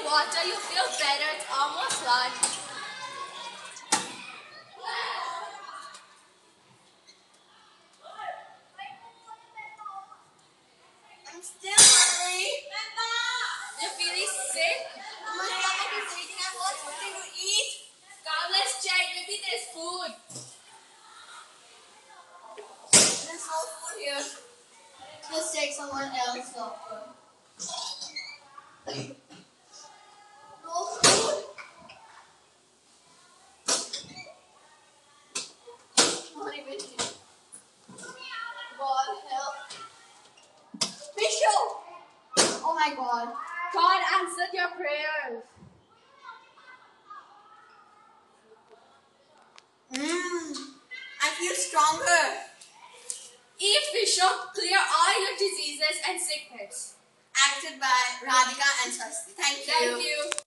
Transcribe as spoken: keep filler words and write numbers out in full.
water, you feel better. It's almost lunch. I'm still hungry. You're feeling sick? My stomach is aching. I want something to eat. Come, let's check. Maybe there's food. There's no food here. Let's take someone else, doctor. No food. Not even here. God help. Fisho! Oh my God. God answered your prayers. Mmm. I feel stronger. Eat Fisho, clear all your diseases and sickness. Acted by Radhika and Swasti. Thank you. Thank you.